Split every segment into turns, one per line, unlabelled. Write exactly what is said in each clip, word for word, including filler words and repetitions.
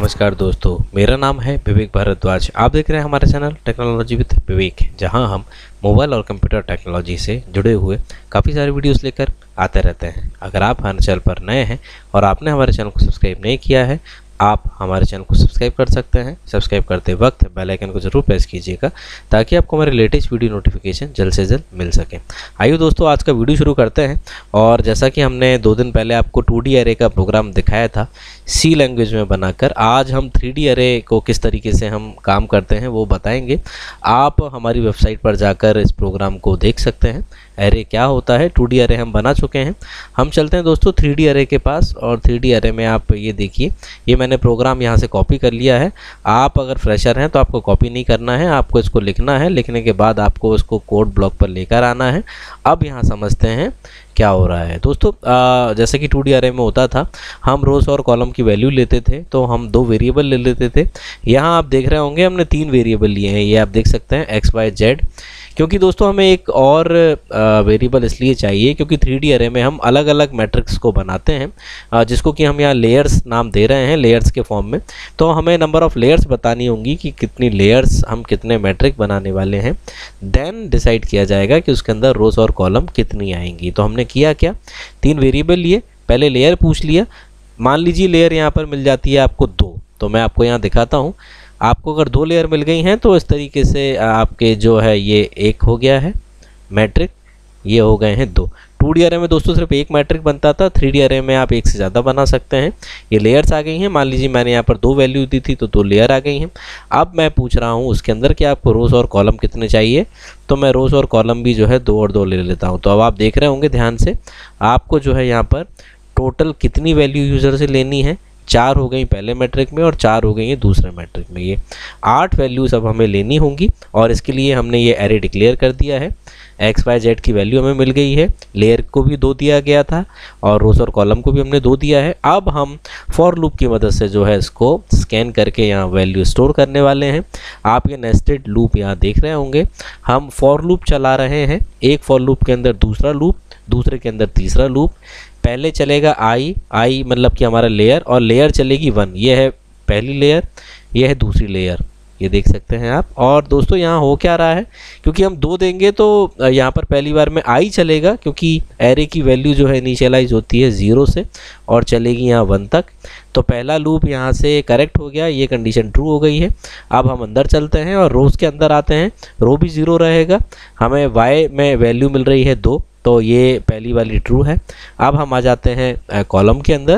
नमस्कार दोस्तों, मेरा नाम है विवेक भारद्वाज। आप देख रहे हैं हमारा चैनल टेक्नोलॉजी विद विवेक, जहां हम मोबाइल और कंप्यूटर टेक्नोलॉजी से जुड़े हुए काफ़ी सारे वीडियोस लेकर आते रहते हैं। अगर आप हमारे चैनल पर नए हैं और आपने हमारे चैनल को सब्सक्राइब नहीं किया है, आप हमारे चैनल को सब्सक्राइब कर सकते हैं। सब्सक्राइब करते वक्त बेल आइकन को जरूर प्रेस कीजिएगा ताकि आपको हमारे लेटेस्ट वीडियो नोटिफिकेशन जल्द से जल्द मिल सके। आइए दोस्तों, आज का वीडियो शुरू करते हैं। और जैसा कि हमने दो दिन पहले आपको टू डी अरे का प्रोग्राम दिखाया था सी लैंग्वेज में बनाकर, आज हम थ्री डी अरे को किस तरीके से हम काम करते हैं वो बताएंगे। आप हमारी वेबसाइट पर जाकर इस प्रोग्राम को देख सकते हैं। अरे क्या होता है, टू डी अरे हम बना चुके हैं। हम चलते हैं दोस्तों थ्री डी अरे के पास, और थ्री डी अरे में आप ये देखिए, ये मैंने प्रोग्राम यहाँ से कॉपी कर लिया है। आप अगर फ्रेशर हैं तो आपको कॉपी नहीं करना है, आपको इसको लिखना है। लिखने के बाद आपको इसको कोड ब्लॉक पर लेकर आना है। अब यहाँ समझते हैं क्या हो रहा है दोस्तों। आ, जैसे कि टू डी अरे में होता था, हम रोज़ और कॉलम की वैल्यू लेते थे, तो हम दो वेरिएबल ले लेते थे। यहाँ आप देख रहे होंगे हमने तीन वेरिएबल लिए हैं, ये आप देख सकते हैं एक्स वाई जेड। क्योंकि दोस्तों हमें एक और वेरिएबल इसलिए चाहिए क्योंकि थ्री डी अरे में हम अलग अलग मैट्रिक्स को बनाते हैं, जिसको कि हम यहाँ लेयर्स नाम दे रहे हैं, लेयर्स के फॉर्म में। तो हमें नंबर ऑफ़ लेयर्स बतानी होंगी कि कितनी लेयर्स हम कितने मैट्रिक बनाने वाले हैं। देन डिसाइड किया जाएगा कि उसके अंदर रोज़ और कॉलम कितनी आएंगी। तो हमने किया क्या, तीन वेरिएबल लिए, पहले लेयर पूछ लिया। मान लीजिए लेयर यहाँ पर मिल जाती है आपको दो, तो मैं आपको यहाँ दिखाता हूँ। आपको अगर दो लेयर मिल गई हैं तो इस तरीके से आपके जो है ये एक हो गया है मैट्रिक, ये हो गए हैं दो। टू डी अरे में दोस्तों सिर्फ एक मैट्रिक बनता था, थ्री डी अरे में आप एक से ज़्यादा बना सकते हैं। ये लेयर्स आ गई हैं। मान लीजिए मैंने यहाँ पर दो वैल्यू दी थी तो दो लेयर आ गई हैं। अब मैं पूछ रहा हूँ उसके अंदर कि आपको रोज़ और कॉलम कितने चाहिए, तो मैं रोज़ और कॉलम भी जो है दो और दो ले लेता हूँ। तो अब आप देख रहे होंगे ध्यान से, आपको जो है यहाँ पर टोटल कितनी वैल्यू यूज़र से लेनी है। चार हो गई पहले मैट्रिक में और चार हो गई है दूसरे मैट्रिक में। ये आठ वैल्यूज़ अब हमें लेनी होंगी, और इसके लिए हमने ये एरे डिक्लेयर कर दिया है। एक्स वाई जेड की वैल्यू हमें मिल गई है, लेयर को भी दो दिया गया था और रोज़ और कॉलम को भी हमने दो दिया है। अब हम फॉर लूप की मदद से जो है इसको स्कैन करके यहाँ वैल्यू स्टोर करने वाले हैं। आप ये नेस्टेड लूप यहाँ देख रहे होंगे। हम फॉर लूप चला रहे हैं, एक फॉर लूप के अंदर दूसरा लूप, दूसरे के अंदर तीसरा लूप। पहले चलेगा आई, आई मतलब कि हमारा लेयर, और लेयर चलेगी वन। ये है पहली लेयर, ये है दूसरी लेयर, ये देख सकते हैं आप। और दोस्तों यहाँ हो क्या रहा है, क्योंकि हम दो देंगे तो यहाँ पर पहली बार में आई चलेगा, क्योंकि एरे की वैल्यू जो है इनिशियलाइज होती है ज़ीरो से और चलेगी यहाँ वन तक। तो पहला लूप यहाँ से करेक्ट हो गया, ये कंडीशन ट्रू हो गई है। अब हम अंदर चलते हैं और रोज़ के अंदर आते हैं। रो भी ज़ीरो रहेगा, हमें वाई में वैल्यू मिल रही है दो, तो ये पहली वाली ट्रू है। अब हम आ जाते हैं कॉलम के अंदर,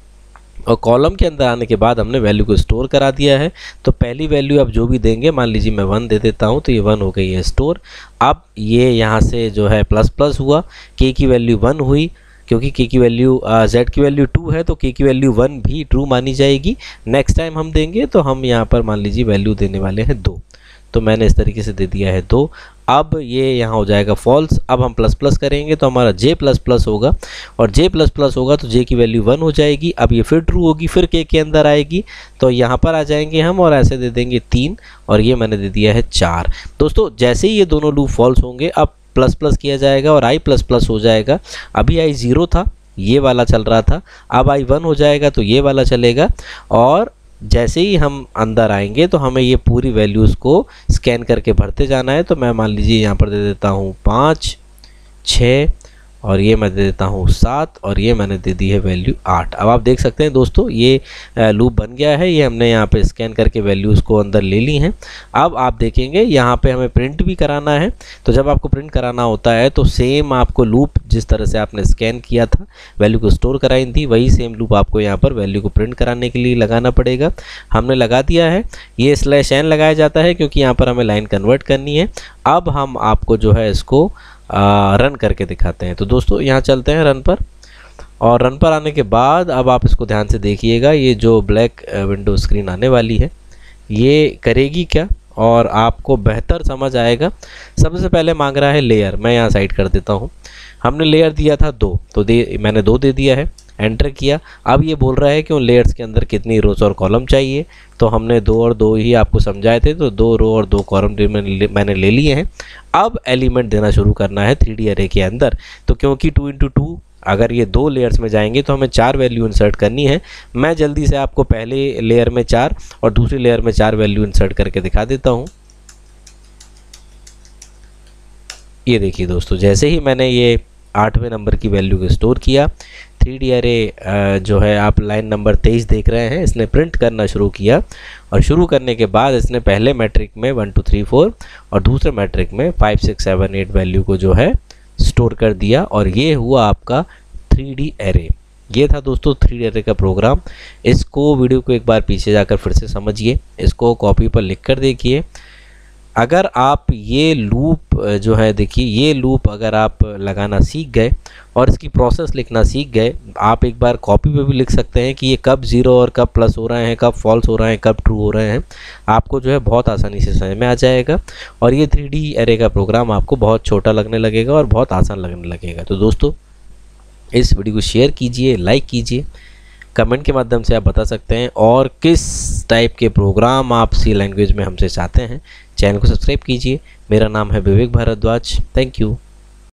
और कॉलम के अंदर आने के बाद हमने वैल्यू को स्टोर करा दिया है। तो पहली वैल्यू अब जो भी देंगे, मान लीजिए मैं वन दे देता हूँ, तो ये वन हो गई है स्टोर। अब ये यहाँ से जो है प्लस प्लस हुआ, के की वैल्यू वन हुई, क्योंकि के की वैल्यू जेड की वैल्यू टू है तो के की वैल्यू वन भी ट्रू मानी जाएगी। नेक्स्ट टाइम हम देंगे तो हम यहाँ पर मान लीजिए वैल्यू देने वाले हैं दो, तो मैंने इस तरीके से दे दिया है दो। अब ये यहाँ हो जाएगा फॉल्स। अब हम प्लस प्लस करेंगे तो हमारा जे प्लस प्लस होगा, और जे प्लस प्लस होगा तो जे की वैल्यू वन हो जाएगी। अब ये फिर ट्रू होगी, फिर के के अंदर आएगी, तो यहाँ पर आ जाएंगे हम और ऐसे दे देंगे तीन, और ये मैंने दे दिया है चार। दोस्तों जैसे ही ये दोनों लूप फॉल्स होंगे, अब प्लस प्लस किया जाएगा और आई प्लस प्लस हो जाएगा। अभी आई ज़ीरो था, ये वाला चल रहा था, अब आई वन हो जाएगा तो ये वाला चलेगा। और जैसे ही हम अंदर आएंगे तो हमें ये पूरी वैल्यूज़ को स्कैन करके भरते जाना है। तो मैं मान लीजिए यहाँ पर दे देता हूँ पाँच, छः, और ये मैं दे देता हूँ सात, और ये मैंने दे दी है वैल्यू आठ। अब आप देख सकते हैं दोस्तों ये लूप बन गया है। ये हमने यहाँ पे स्कैन करके वैल्यूज़ को अंदर ले ली हैं। अब आप देखेंगे यहाँ पे हमें प्रिंट भी कराना है। तो जब आपको प्रिंट कराना होता है तो सेम आपको लूप जिस तरह से आपने स्कैन किया था, वैल्यू को स्टोर कराई थी, वही सेम लूप आपको यहाँ पर वैल्यू को प्रिंट कराने के लिए लगाना पड़ेगा। हमने लगा दिया है। ये स्लैश एन लगाया जाता है क्योंकि यहाँ पर हमें लाइन कन्वर्ट करनी है। अब हम आपको जो है इसको आ, रन करके दिखाते हैं। तो दोस्तों यहाँ चलते हैं रन पर, और रन पर आने के बाद अब आप इसको ध्यान से देखिएगा। ये जो ब्लैक विंडो स्क्रीन आने वाली है ये करेगी क्या, और आपको बेहतर समझ आएगा। सबसे पहले मांग रहा है लेयर, मैं यहाँ साइड कर देता हूँ। हमने लेयर दिया था दो, तो दे मैंने दो दे दिया है, एंटर किया। अब ये बोल रहा है कि उन लेयर्स के अंदर कितनी रोज़ और कॉलम चाहिए, तो हमने दो और दो ही आपको समझाए थे, तो दो रो और दो कॉलम मैंने ले लिए हैं। अब एलिमेंट देना शुरू करना है थ्री डी अरे के अंदर। तो क्योंकि टू इंटू टू अगर ये दो लेयर्स में जाएंगे तो हमें चार वैल्यू इंसर्ट करनी है। मैं जल्दी से आपको पहले लेयर में चार और दूसरी लेयर में चार वैल्यू इंसर्ट करके दिखा देता हूँ। ये देखिए दोस्तों, जैसे ही मैंने ये आठवें नंबर की वैल्यू को स्टोर किया, थ्री डी अरे जो है आप लाइन नंबर तेईस देख रहे हैं, इसने प्रिंट करना शुरू किया। और शुरू करने के बाद इसने पहले मैट्रिक में वन टू थ्री फोर और दूसरे मैट्रिक में five six seven eight value को जो है स्टोर कर दिया। और ये हुआ आपका थ्री डी अरे। ये था दोस्तों थ्री डी अरे का प्रोग्राम। इसको वीडियो को एक बार पीछे जाकर फिर से समझिए, इसको कॉपी पर लिख कर देखिए। अगर आप ये लूप जो है, देखिए ये लूप अगर आप लगाना सीख गए और इसकी प्रोसेस लिखना सीख गए, आप एक बार कॉपी पे भी लिख सकते हैं कि ये कब ज़ीरो और कब प्लस हो रहे हैं, कब फॉल्स हो रहे हैं, कब ट्रू हो रहे हैं। आपको जो है बहुत आसानी से समझ में आ जाएगा और ये थ्री डी अरे का प्रोग्राम आपको बहुत छोटा लगने लगेगा और बहुत आसान लगने लगेगा। तो दोस्तों इस वीडियो को शेयर कीजिए, लाइक कीजिए, कमेंट के माध्यम से आप बता सकते हैं और किस टाइप के प्रोग्राम आप सी लैंग्वेज में हमसे चाहते हैं। चैनल को सब्सक्राइब कीजिए। मेरा नाम है विवेक भारद्वाज। Thank you.